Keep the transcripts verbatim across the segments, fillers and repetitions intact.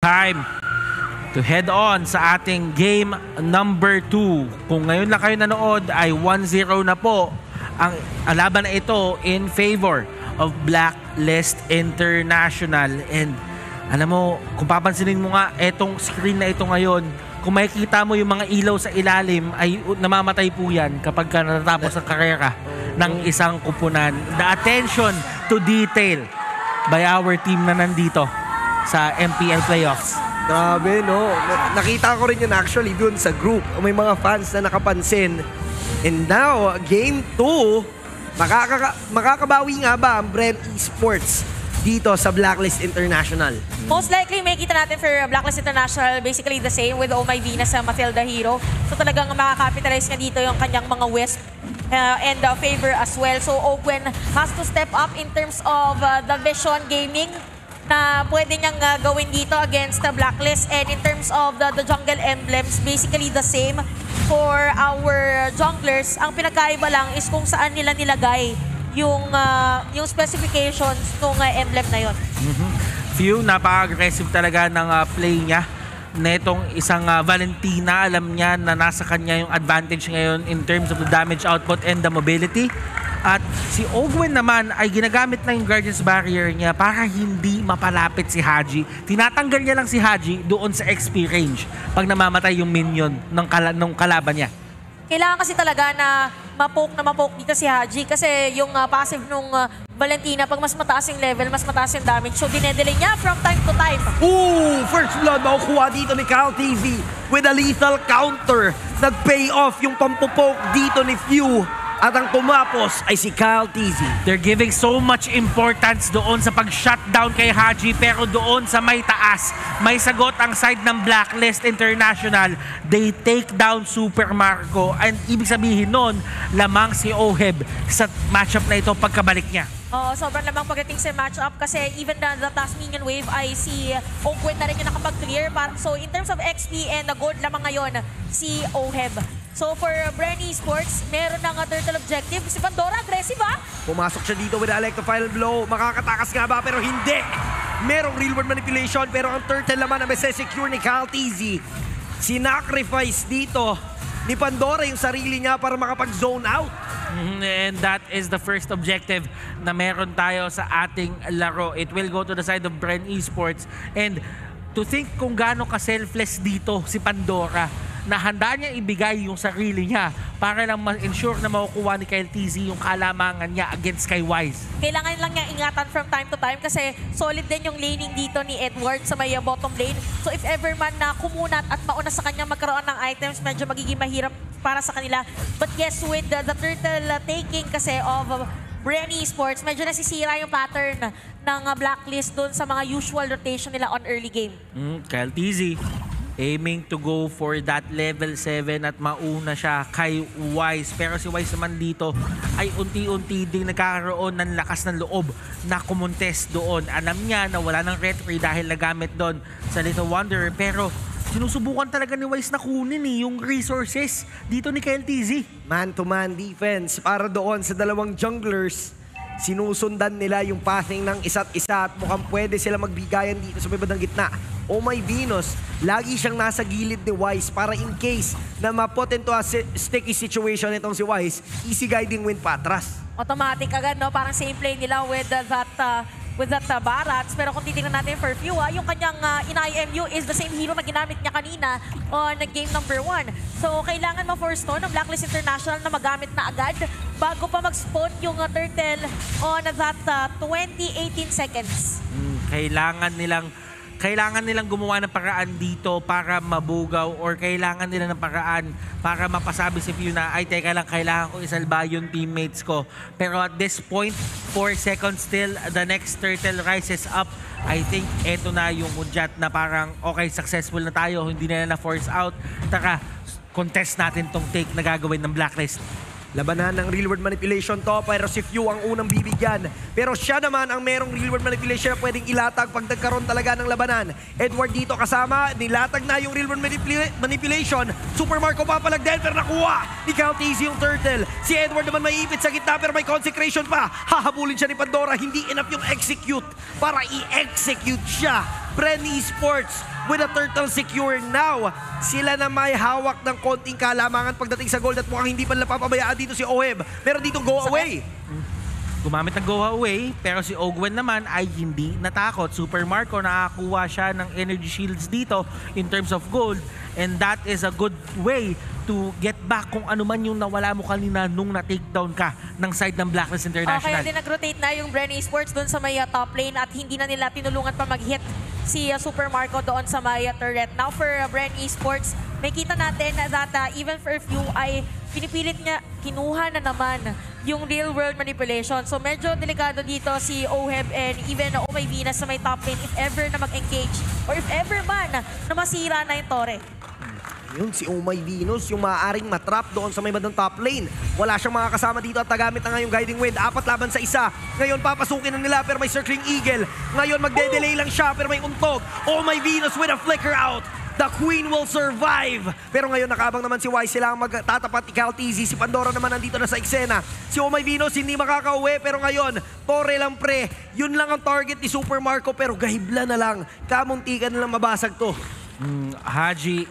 time to head on sa ating game number two. Kung ngayon lang kayo nanood ay one zero na po ang laban na ito in favor of Blacklist International. And alam mo, kung papansinin mo nga etong screen na ito ngayon, kung makikita mo yung mga ilaw sa ilalim ay namamatay po yan kapag ka natatapos ang karera ng isang kupunan. The attention to detail by our team na nandito sa M P L Playoffs. Grabe, no? Nakita ko rin yun actually dun sa group. May mga fans na nakapansin. And now, game two, makaka makakabawi nga ba ang Bren Esports dito sa Blacklist International? Most likely, may kita natin for Blacklist International, basically the same with Oh My Venus sa Matilda Hero. So talagang makakapitalize nga dito yung kanyang mga Wisp uh, and uh, favor as well. So Ogwen has to step up in terms of uh, the Vision Gaming na pwede niyang uh, gawin dito against the Blacklist. And in terms of the, the jungle emblems, basically the same for our junglers. Ang pinagkaiba lang is kung saan nila nilagay yung uh, yung specifications ng uh, emblem na yon. Mm-hmm. Few, napaka-aggressive talaga ng uh, play niya. Netong isang uh, Valentina, alam niya na nasa kanya yung advantage ngayon in terms of the damage output and the mobility. At si Ogwen naman ay ginagamit na yung Guardian's Barrier niya para hindi mapalapit si Haji. Tinatanggal niya lang si Haji doon sa X P range pag namamatay yung minion ng, kala ng kalaban niya. Kailangan kasi talaga na mapoke na mapoke dito si Haji kasi yung uh, passive nung uh, Valentina, pag mas mataas yung level, mas mataas yung damage. So dinedelay niya from time to time. Ooh! First blood makukuha dito ni Cal T V with a lethal counter. Nag-pay off yung pampupoke dito ni Few. At ang tumapos ay si Cal T Z. They're giving so much importance doon sa pag-shutdown kay Haji, pero doon sa may taas, may sagot ang side ng Blacklist International. They take down Super Marco. And ibig sabihin nun, lamang si Oheb sa matchup na ito pagkabalik niya. Oo, sobrang lamang pagdating sa matchup kasi even the, the task minion wave ay si Ogwen na rin yung nakapag-clear. So in terms of X P and the gold lamang ngayon, si Oheb. So for Bren Esports, meron ng turtle objective. Si Pandora, aggressive ha? Pumasok siya dito with Alec to final blow. Makakatakas nga ba? Pero hindi. Merong real world manipulation pero ang turtle naman ang secure ni Cal T Z. Sinacrifice dito ni Pandora yung sarili niya para makapag-zone out. And that is the first objective na meron tayo sa ating laro. It will go to the side of Bren Esports. And to think kung gaano ka-selfless dito si Pandora na handa niya ibigay yung sarili niya para lang ma-ensure na makukuha ni Kyle T Z yung kalamangan niya against Skywise. Kailangan lang niya ingatan from time to time kasi solid din yung laning dito ni Edward sa may bottom lane. So if ever man na kumunat at mauna sa kanya magkaroon ng items, medyo magiging mahirap para sa kanila. But yes, with the, the turtle uh, taking kasi of uh, Bren Esports, medyo nasisira yung pattern ng uh, Blacklist dun sa mga usual rotation nila on early game. Mm, Kyle T Z aiming to go for that level seven at mauna siya kay Wise. Pero si Wise naman dito ay unti-unti din nagkakaroon ng lakas ng loob na kumontes doon. Alam niya na wala ng retry dahil nagamit doon sa Little Wanderer. Pero sinusubukan talaga ni Wise na kunin eh, yung resources dito ni Kyle T Z. Man-to-man defense para doon sa dalawang junglers. Sinusundan nila yung pathing ng isa't isa at mukhang pwede sila magbigayan dito sa may bandang gitna. Oh My Venus, lagi siyang nasa gilid ni Wise para in case na maput into a sticky situation itong si Wise, easy guiding win patras. Automatic agad, no? Parang same play nila with uh, that uh, with that uh, Barats. Pero kung titignan natin for Few, ah, yung kanyang uh, in I M U is the same hero na ginamit niya kanina on game number one. So kailangan ma-force to ng Blacklist International na magamit na agad bago pa mag-spawn yung uh, turtle on that uh, twenty eighteen seconds. Mm, kailangan nilang Kailangan nilang gumawa ng paraan dito para mabugaw or kailangan nila ng paraan para mapasabi si Few na ay teka lang, kailangan ko isalba yung teammates ko. Pero at this point, four seconds still, the next turtle rises up. I think eto na yung Udjat na parang okay, successful na tayo, hindi na na-force out. Taka, contest natin tong take na gagawin ng Blacklist. Labanan ng real world manipulation to, pero si Few ang unang bibigyan. Pero siya naman ang merong real world manipulation na pwedeng ilatag pag nagkaroon talaga ng labanan. Edward dito kasama, nilatag na yung real world manipula manipulation. Super Marco papalag din, pero nakuha ni Count Easy yung turtle. Si Edward naman may ipit sa gitna, pero may consecration pa. Hahabulin siya ni Pandora, hindi enough yung execute para i-execute siya Bren Esports with a turtle secure now. Sila na may hawak ng konting kalamangan pagdating sa gold at mukhang hindi pa nila papabayaan dito si Oheb. Pero dito go away. Gumamit ng go away, pero si Ogwen naman ay hindi natakot. Super Marco, nakakuha siya ng energy shields dito in terms of gold. And that is a good way to get back kung ano man yung nawala mo kanina nung na-takedown ka ng side ng Blacklist International. Okay, din nag-rotate na yung Bren Esports doon sa may uh, top lane at hindi na nila tinulungan pa mag-hit si uh, Super Marco doon sa may uh, turret. Now for uh, Bren Esports, may kita natin that uh, even for a few ay pinipilit niya, kinuha na naman yung real world manipulation. So medyo delikado dito si Oheb and even uh, Omay Venus sa may top lane if ever na mag-engage or if ever man na masira na yung Torre. Yun, si Omay Venus, yung maaaring matrap doon sa may bandang top lane. Wala siyang mga kasama dito at nagamit na nga yung Guiding Wind. Apat laban sa isa. Ngayon papasukin na nila pero may Circling Eagle. Ngayon magde-delay lang siya pero may untog. Omay Venus with a flicker out. The Queen will survive. Pero ngayon nakabang naman si Wise. Sila ang magtatapat ni Cal T Z. Si Pandora naman nandito na sa eksena. Si Omay Venus hindi makakauwi pero ngayon Torre lang pre. Yun lang ang target ni Super Marco pero gahibla na lang. Kamuntikan na lang mabasag to. Mm, Haji,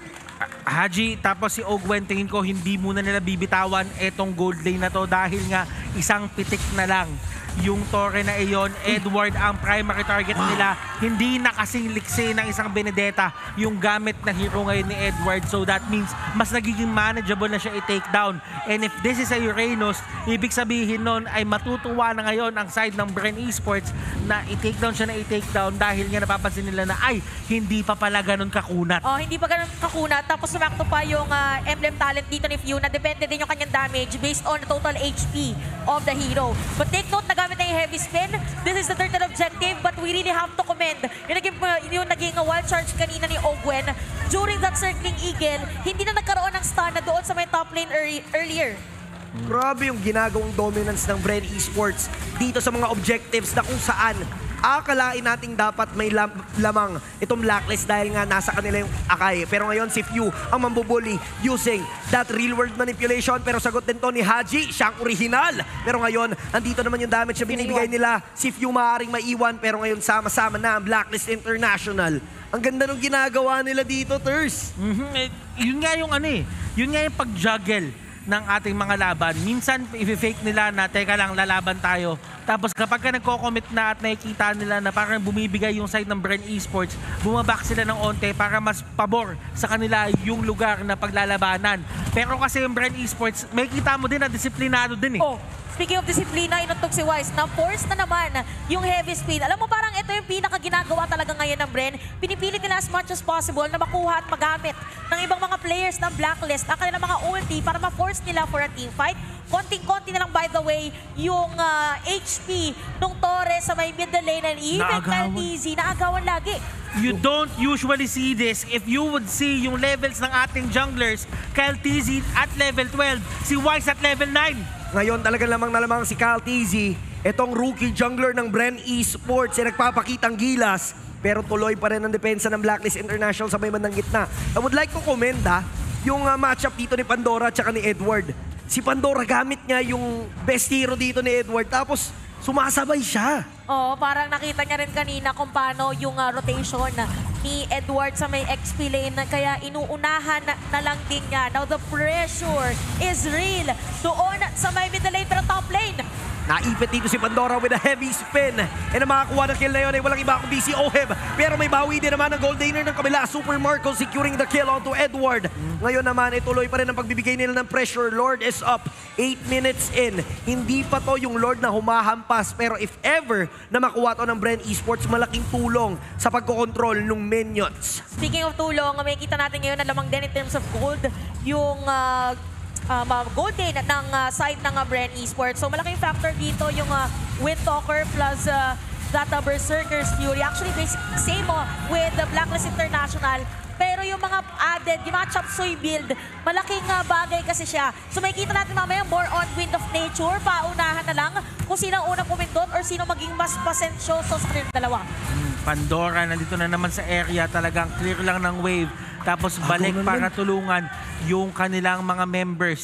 Haji, tapos si Ogwen, tingin ko hindi muna nila bibitawan etong gold lane na to dahil nga isang pitik na lang yung Torre na iyon. Edward ang primary target nila. Hindi na kasing liksi ng isang Benedetta yung gamit na hero ngayon ni Edward. So that means mas nagiging manageable na siya i-take down. And if this is a Uranus, ibig sabihin nun ay matutuwa na ngayon ang side ng Bren Esports na i-take down siya na i-take down dahil nga napapansin nila na ay hindi pa pala ganun kakunat. Oh, hindi pa ganun kakunat. Tapos sumakto pa yung uh, emblem talent dito ni Fiona. Depende din yung kanyang damage based on the total H P of the hero. But take note, nagamit na yung heavy spin. This is the turtle objective but we really have to commend yung naging, yung naging uh, wild charge kanina ni Ogwen. During that Circling Eagle, hindi na nagkaroon ng stun na doon sa may top lane early, earlier. Grabe yung ginagawang dominance ng Bren Esports dito sa mga objectives na kung saan akalain nating dapat may lam lamang itong Blacklist dahil nga nasa kanila yung Akay. Pero ngayon si Few ang mambubuli using that real world manipulation. Pero sagot din to ni Haji, siyang original. Pero ngayon, andito naman yung damage na binibigay nila. Si Few maaaring maiwan pero ngayon sama-sama na ang Blacklist International. Ang ganda nung ginagawa nila dito, Thurs. Mm-hmm. Eh, yun nga yung ano eh. Yun nga yung pag-juggle ng ating mga laban. Minsan, i-fake nila na, teka lang, lalaban tayo. Tapos kapag ka nagko-commit na at nakikita nila na parang bumibigay yung side ng Bren Esports, bumabak sila ng onte para mas pabor sa kanila yung lugar na paglalabanan. Pero kasi yung Bren Esports, may kita mo din na disiplinado din eh. Oh, speaking of disiplina, inuntog si Wise. Na-force na naman yung heavy speed. Alam mo, parang ito yung pinaka-ginagawa talaga ngayon ng Bren. Pinipilit nila as much as possible na makuha at magamit ng ibang mga players ng Blacklist ang kanilang mga ulti para ma-force nila for a team fight. Konting-konti na lang, by the way, yung uh, H P nung Torre sa may middle lane and even Cal T Z, naagawan lagi. You don't usually see this. If you would see yung levels ng ating junglers, Cal T Z at level twelve, si Wise at level nine. Ngayon talaga lamang na lamang si Cal T Z, itong rookie jungler ng Bren Esports ay nagpapakitang gilas. Pero tuloy pa rin ang depensa ng Blacklist International sa may bandang gitna. I would like to commend ha, yung uh, matchup dito ni Pandora at saka ni Edward. Si Pandora gamit niya yung best hero dito ni Edward tapos sumasabay siya. Oo, parang nakita niya rin kanina kung paano yung uh, rotation ni Edward sa may X P lane kaya inuunahan na, na lang din niya. Now the pressure is real doon sa may middle lane pero top lane. Naipit dito si Pandora with a heavy spin. And ang makakuha ng kill na yun ay walang iba kundi si Oheb. Pero may bawi din naman ang gold laner ng kabila. Super Marco securing the kill onto Edward. Ngayon naman, ituloy pa rin ang pagbibigay nila ng pressure. Lord is up. eight minutes in. Hindi pa to yung Lord na humahampas. Pero if ever na makuha to ng Bren Esports, malaking tulong sa pagkokontrol ng minions. Speaking of tulong, may kita natin ngayon na lamang din in terms of gold yung uh, Um, uh, gold din ng uh, side ng uh, Bren Esports. So malaking factor dito yung uh, Windtalker plus uh, that uh, Berserker's Fury. Actually, basic, same uh, with the Blacklist International. Pero yung mga added, yung mga chop suey build, malaking uh, bagay kasi siya. So may kita natin mamaya more on Wind of Nature. Paunahan na lang kung sino ang unang pumindot or sino maging mas pasensyoso sa kanilang dalawa. Pandora, nandito na naman sa area. Talagang clear lang ng wave. Tapos balik para tulungan yung kanilang mga members.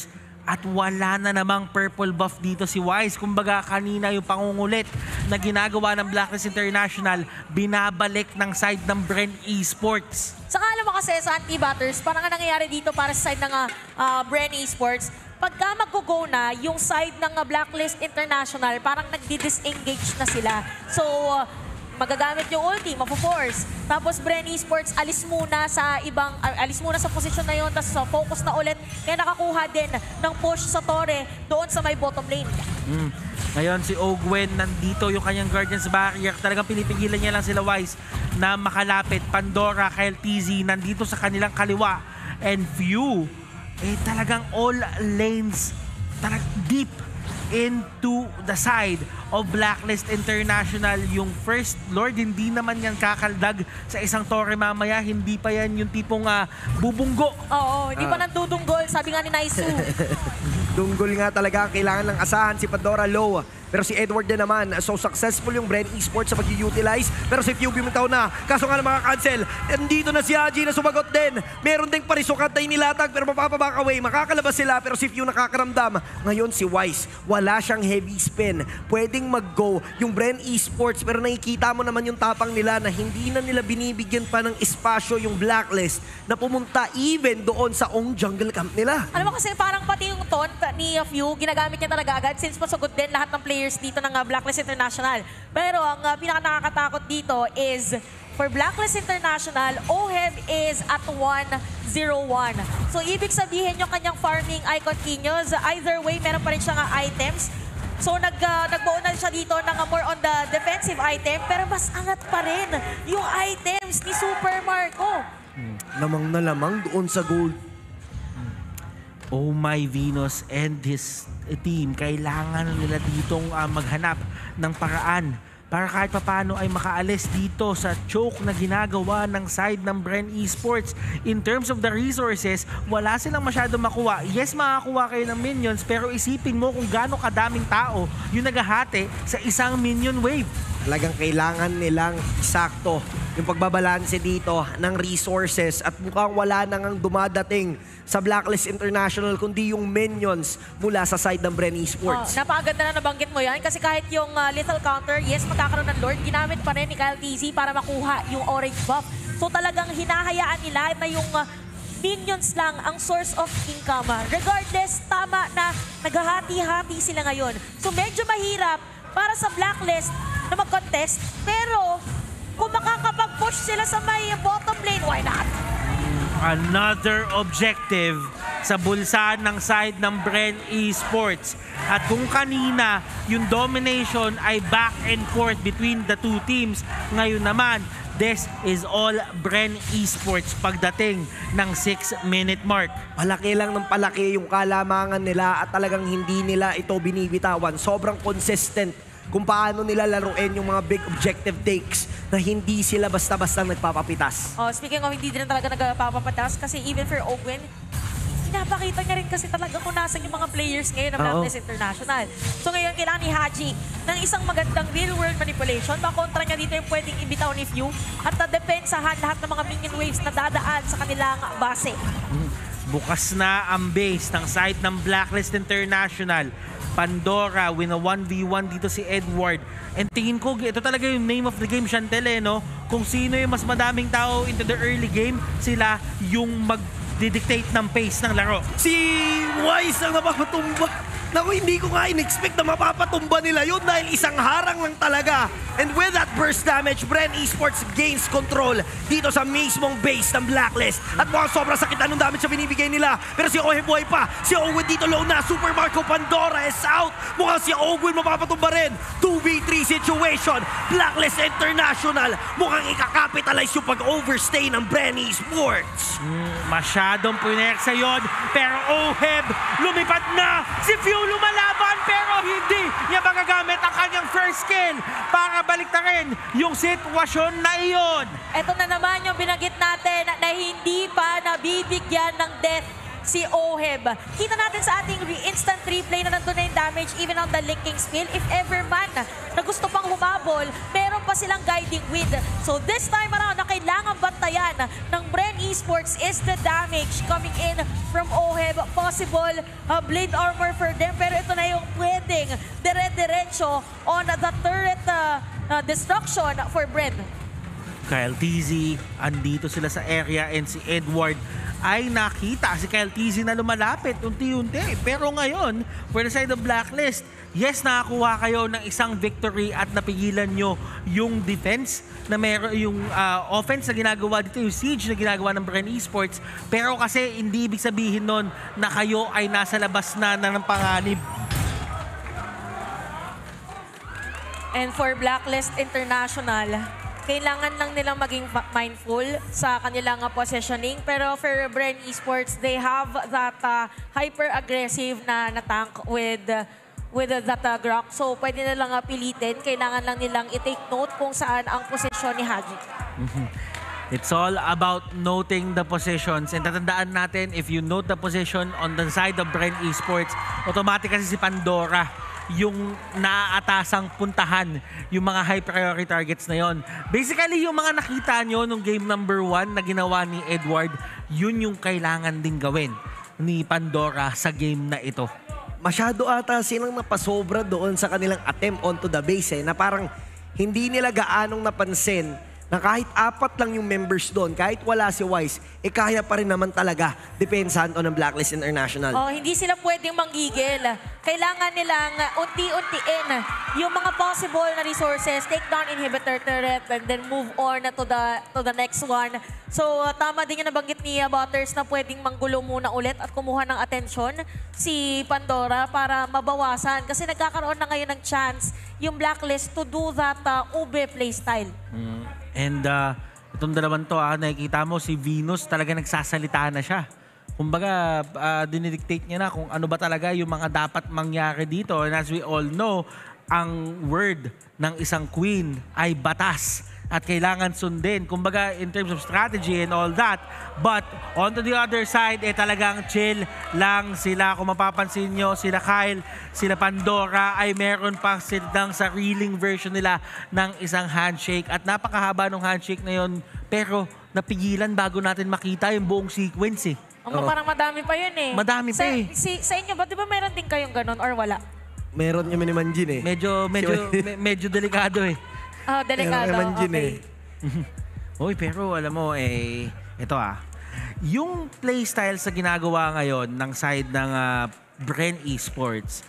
At wala na namang purple buff dito si Wise. Kumbaga kanina yung pangungulit na ginagawa ng Blacklist International, binabalik ng side ng Bren Esports. Saka alam mo kasi sa anti-batters, parang nga nangyayari dito para sa side ng uh, Bren Esports, pagka mag-go na yung side ng uh, Blacklist International, parang nagdi-disengage na sila. So, uh, magagamit yung ulti, mapo-force. Tapos Bren Esports alis muna sa ibang uh, alis muna sa posisyon na yon, tapos uh, focus na ulit. Kaya nakakuha din ng push sa Torre doon sa may bottom lane. Mm. Ngayon si Ogwen nandito yung kanyang Guardians Barrier. Talagang pinipigilan niya lang sila Wise na makalapit. Pandora, Kyle T Z nandito sa kanilang kaliwa. And Few, eh talagang all lanes talag deep into the side of Blacklist International. Yung first Lord, hindi naman yan kakaldag sa isang Torre mamaya. Hindi pa yan yung tipong uh, bubunggo. Oo, hindi pa Ah. nandudunggol, sabi nga ni Naisu. Dunggol nga talaga ang kailangan ng asahan si Pandora low. Pero si Edward din naman, so successful yung Bren Esports sa pag-utilize. Pero si Few bumitaw na, kaso nga na makakancel. Nandito na si Haji na sumagot din. Meron ding parisukat na inilatag pero mapapaback away. Makakalabas sila pero si Few nakakaramdam. Ngayon si Wise, wala siyang heavy spin. Pwedeng mag-go yung Bren Esports pero nakikita mo naman yung tapang nila na hindi na nila binibigyan pa ng espasyo yung Blacklist na pumunta even doon sa own jungle camp nila. Alam mo kasi parang pati yung taunt ni Few, ginagamit niya talaga agad since pasugod din lahat ng players dito ng uh, Blacklist International. Pero ang uh, pinaka-nakakatakot dito is for Blacklist International, O H E B is at one zero one. So ibig sabihin yung kanyang farming ay continues. Either way, meron pa rin siyang uh, items. So nag, uh, nagbuo na siya dito ng uh, more on the defensive item, pero mas angat pa rin yung items ni Super Marco. Hmm. Lamang na lamang doon sa gold. Oh my Venus and his team, kailangan nila ditong uh, maghanap ng paraan para kahit papano ay makaalis dito sa choke na ginagawa ng side ng Bren Esports. In terms of the resources, wala silang masyado makuha. Yes, makakuha kayo ng minions, pero isipin mo kung gaano kadaming tao yung naghahati sa isang minion wave. Talagang kailangan nilang sakto yung pagbabalanse dito ng resources at mukhang wala nang ang dumadating sa Blacklist International kundi yung minions mula sa side ng Bren Esports. Oh, napakaganda na nabanggit mo yan kasi kahit yung uh, lethal counter, yes, magkakaroon ng Lord, ginamit pa rin ni Kyle T Z para makuha yung orange buff. So talagang hinahayaan nila na yung uh, minions lang ang source of income. Regardless, tama na naghahati-hati sila ngayon. So medyo mahirap para sa Blacklist na mag-contest, pero kung makakapag-push sila sa may bottom lane, why not? Another objective sa bulsa ng side ng Bren Esports. At kung kanina yung domination ay back and forth between the two teams, ngayon naman this is all Bren Esports pagdating ng six minute mark. Palaki lang ng palaki yung kalamangan nila at talagang hindi nila ito binibitawan. Sobrang consistent kung paano nila laruin yung mga big objective takes na hindi sila basta-basta nagpapapitas. Oh, speaking of hindi din talaga nagpapapatas kasi even for Ogwen, pinapakita niya rin kasi talaga kung nasan yung mga players ngayon ng Blacklist International. So ngayon kailangan ni Haji ng isang magandang real-world manipulation. Makontra niya dito yung pwedeng ibitaw ni Few at na-depensahan lahat ng mga minion waves na dadaan sa kanilang base. Bukas na ang base ng side ng Blacklist International. Pandora, win a one v one dito si Edward. And tingin ko, ito talaga yung name of the game, Chantel, eh, no? Kung sino yung mas madaming tao into the early game, sila yung mag-dictate ng pace ng laro. Si Wise ang napapatumba. Naku, hindi ko nga in-expect na mapapatumba nila yun dahil isang harang lang talaga. And with that burst damage, Bren Esports gains control dito sa mismong base ng Blacklist. At mukhang sobrang sakit na nung damage sa binibigay nila. Pero si Ohe buhay pa. Si Owen dito low na. Super Marco Pandora is out. Mukhang si Owen mapapatumba rin. two v three situation. Blacklist International. Mukhang ikakapitalize yung pag-overstay ng Bren Esports. Mm, masyadong punersa yun. Pero Oheb, lumipad na. Si Few lumalaban pero hindi niya magagamit ang kanyang first kill para baliktarin yung sitwasyon na iyon. Ito na naman yung binagit natin na hindi pa nabibigyan ng death si Oheb. Kita natin sa ating re instant replay na nandun na yung damage even on the linking skill. If ever man na gusto pang humabol, meron pa silang guiding wind. So this time around na kailangan bantayan ng Bren Esports is the damage coming in from Oheb. Possible uh, blade armor for them, pero ito na yung pwedeng dire-diretso on the turret uh, uh, destruction for Bren. Kyle T Z, andito sila sa area and si Edward ay nakita si Kyle T Z na lumalapit unti-unti. Pero ngayon, for the side of Blacklist, yes, nakakuha kayo ng isang victory at napigilan nyo yung defense na meron, yung uh, offense na ginagawa dito, yung siege na ginagawa ng Bren Esports. Pero kasi hindi ibig sabihin nun na kayo ay nasa labas na, na ng panganib. And for Blacklist International, kailangan lang nilang maging mindful sa kanilang uh, positioning. Pero for Bren Esports, they have that uh, hyper-aggressive na, na tank with uh, with uh, that uh, Grok. So pwede na lang uh, pilitin. Kailangan lang nilang i-take note kung saan ang posisyon ni Haji. Mm-hmm. It's all about noting the positions. And tatandaan natin, if you note the position on the side of Bren Esports, automatic kasi si Pandora yung naaatasang puntahan yung mga high priority targets na yon. Basically, yung mga nakita nyo nung game number one na ginawa ni Edward, yun yung kailangan din gawin ni Pandora sa game na ito. Masyado ata silang napasobra doon sa kanilang attempt onto the base eh, na parang hindi nila gaanong napansin na kahit apat lang yung members doon, kahit wala si Wise, eh kaya pa rin naman talaga depensahan to ng Blacklist International. Oh, hindi sila pwedeng manggigil. Kailangan nilang unti-untiin yung mga possible na resources, take down inhibitor turret, and then move on to the to the next one. So, uh, tama din yung nabanggit ni uh, Butters na pwedeng manggulo muna ulit at kumuha ng atensyon si Pandora para mabawasan. Kasi nagkakaroon na ngayon ng chance yung Blacklist to do that uh, ube playstyle. Mm. And uh, itong dalawang to, ah, nakikita mo si Venus talaga nagsasalita na siya. Kumbaga, uh, dinidictate niya na kung ano ba talaga yung mga dapat mangyari dito. And as we all know, ang word ng isang queen ay batas at kailangan sundin. Kumbaga, in terms of strategy and all that. But on to the other side, eh talagang chill lang sila. Kung mapapansin nyo, sila Kyle, sila Pandora ay meron pa silang sariling version nila ng isang handshake. At napakahaba ng handshake na yun. Pero napigilan bago natin makita yung buong sequence eh. Oh, oh. Parang madami pa yun eh. Madami sa, pa eh. Si, sa inyo ba, di ba meron din kayong ganun or wala? Meron yung minimanjin eh. Medyo, medyo, me, medyo delikado eh. Oh, delikado. Meron Okay. eh. Uy, pero alam mo, eh, ito ah. Yung playstyle sa ginagawa ngayon ng side ng uh, Bren Esports,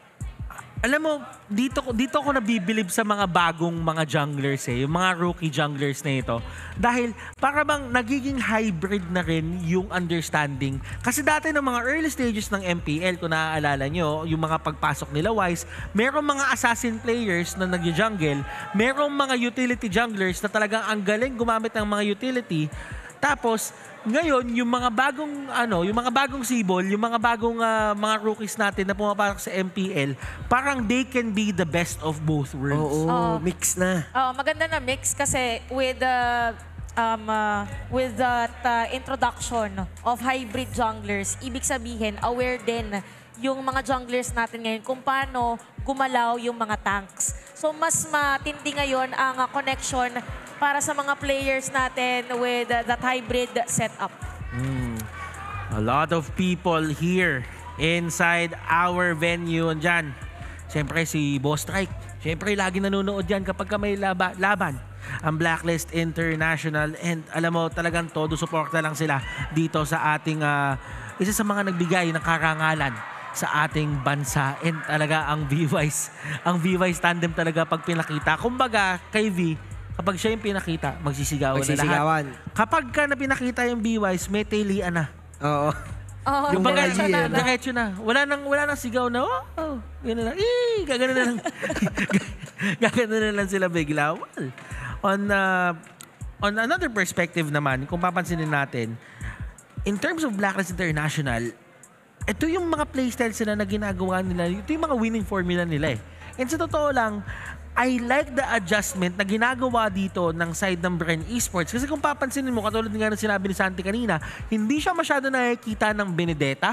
alam mo, dito, dito ako nabibilib sa mga bagong mga junglers eh, yung mga rookie junglers na ito. Dahil para bang nagiging hybrid na rin yung understanding. Kasi dati ng mga early stages ng M P L, kung naaalala nyo, yung mga pagpasok nila Wise, merong mga assassin players na nag-jungle, merong mga utility junglers na talagang ang galing gumamit ng mga utility. Tapos, ngayon, yung mga bagong ano, yung mga bagong sibol, yung mga bagong uh, mga rookies natin na pumapasok sa M P L, parang they can be the best of both worlds. Oo, Oh. mix na. Oh, maganda na mix kasi with the um uh, with that uh, introduction of hybrid junglers, ibig sabihin aware din yung mga junglers natin ngayon kung paano gumalaw yung mga tanks. So mas matindi ngayon ang uh, connection para sa mga players natin with uh, that hybrid setup. Mm. A lot of people here inside our venue. Andyan, siyempre si Boss Strike. Siyempre lagi nanonood yan kapag may laba, laban ang Blacklist International. And alam mo, talagang todo suporta lang sila dito sa ating uh, isa sa mga nagbigay ng karangalan sa ating bansa. And talaga ang V-Wise, ang V-Wise tandem talaga pag pinakita. Kumbaga, kay V, kapag siya yung pinakita, magsisigawan, Magsisigawan. na lahat. Kapag ka na pinakita yung B-Wise, may talian na. Oo. Oh, Yung Kumbaga, mga G, na, ano? diretso na. Wala nang, wala nang sigaw na, oh, oh gano'n lang. Eh, gagano na lang. Gagano na lang sila bigla. Well, on, uh, on another perspective naman, kung papansinin natin, in terms of Blacklist International, ito yung mga playstyle sila na ginagawa nila. Ito yung mga winning formula nila eh. And sa totoo lang, I like the adjustment na ginagawa dito ng side ng Bren Esports. Kasi kung papansinin mo, katulad nga ng sinabi ni Santi kanina, hindi siya masyado nakikita ng Benedetta.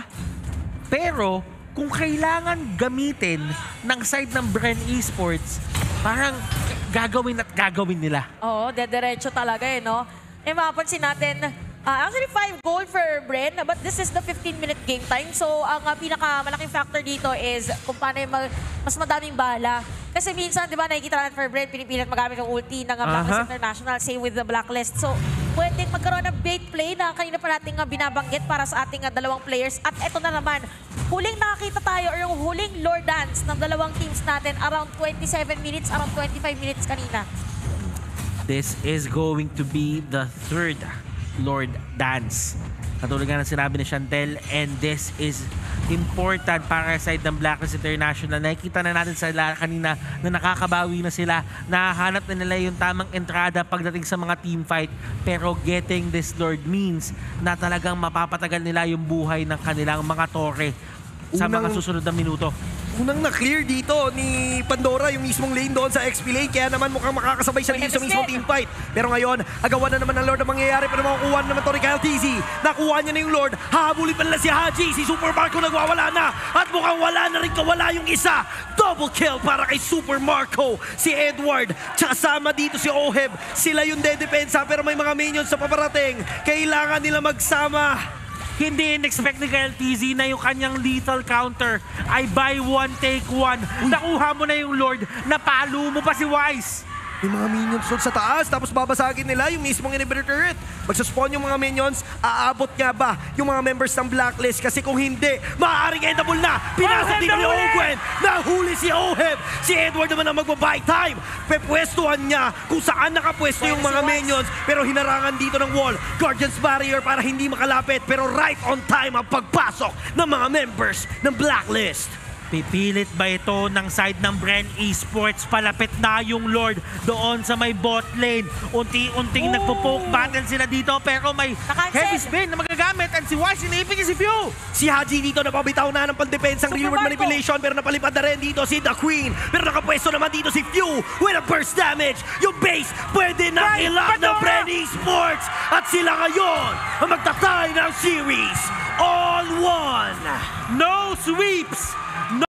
Pero kung kailangan gamitin ng side ng Bren Esports, parang gagawin at gagawin nila. Oo, dediretso talaga eh, no? Eh, mapapansin natin, Ah, actually, five gold for Bren, but this is the fifteen minute game time. So, ang uh, pinakamalaking factor dito is kung paano yung mag, mas madaming bala. Kasi minsan, di ba, nakikita natin for Bren, pinipilit magamit ng ulti ng uh, Blacklist Uh-huh. International, same with the Blacklist. So, pwedeng magkaroon ng bait play na kanina pa natin uh, binabanggit para sa ating uh, dalawang players. At eto na naman, huling nakakita tayo or yung huling Lord Dance ng dalawang teams natin around twenty-seven minutes, around twenty-five minutes kanina. This is going to be the third Lord Dance. Katulad nga ng sinabi ni Chantel, and this is important para sa side ng Blacklist International. Nakikita na natin sila kanina na nakakabawi na sila. Nahanap na nila yung tamang entrada pagdating sa mga team fight. Pero getting this Lord means na talagang mapapatagal nila yung buhay ng kanilang mga tore sa Unang- mga susunod na minuto. Unang na-clear dito ni Pandora yung mismong lane doon sa X P lane, kaya naman mukhang makakasabay siya dito sa mismong team fight. Pero ngayon, agawan na naman ng Lord ang mangyayari, pero makukuha na naman to ni Kyle T Z. Nakuha niya na yung Lord, hahabulin pa nila si Haji, si Super Marco nagwawala na, at mukhang wala na rin kawala yung isa. Double kill para kay Super Marco, si Edward, tsaka sama dito si Oheb. Sila yung dedepensa, pero may mga minions sa paparating. Kailangan nila magsama. Hindi in-expect ni Kyle T Z na yung kanyang lethal counter ay buy one, take one. Nakuha mo na yung Lord, napalo mo pa si Wise. May mga minions doon sa taas, tapos babasagin nila yung mismong inhibitor turret. Magsaspawn yung mga minions, aabot nga ba yung mga members ng Blacklist? Kasi kung hindi, maaaring endable na. Pinasok Oheb dito ni nahuli! Ogwen, nahuli si Oheb. Si Edward naman ang magbabuy time. Pepwestuhan niya kung saan nakapwesto yung Pwede mga si Wise. minions, pero hinarangan dito ng wall. Guardian's Barrier para hindi makalapit, pero right on time ang pagpasok ng mga members ng Blacklist. Pipilit ba ito ng side ng Bren Esports? Palapit na yung Lord doon sa may bot lane. Unti-unting Oh! nagpo-poke battle sila dito, pero may Nakancel. heavy spin na magagamit, at si Wise sinipin niya si Few. Si Haji dito napabitaw na ng pandepensang Super rearward Marco. manipulation, pero napalipad na rin dito si The Queen. Pero nakapwesto naman dito si Few with a burst damage. Yung base pwede na Right, ilock ng Pandora. Bren Esports. At sila ngayon ang magtatay ng series. All one. No sweeps!